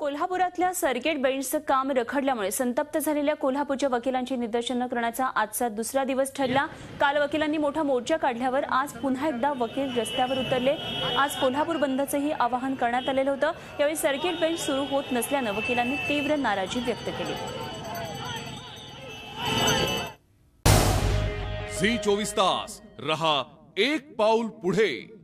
कोल्हापुरातल्या सर्किट बेंचचं काम रखडल्यामुळे संतप्त झालेल्या कोल्हापूरच्या वकिलांची निदर्शनं करण्याचा आजचा दुसरा दिवस ठरला। काल वकिलांनी मोठा मोर्चा काढल्यावर आज पुन्हा एकदा वकील रस्त्यावर उतरले। आज कोल्हापूर बंदचंही आवाहन करण्यात आलेलं होतं। यावेळी सर्किट बेंच सुरू होत नसल्यानं वकिलांनी तीव्र नाराजी व्यक्त केली। झी 24 तास रहा एक पाऊल पुढे।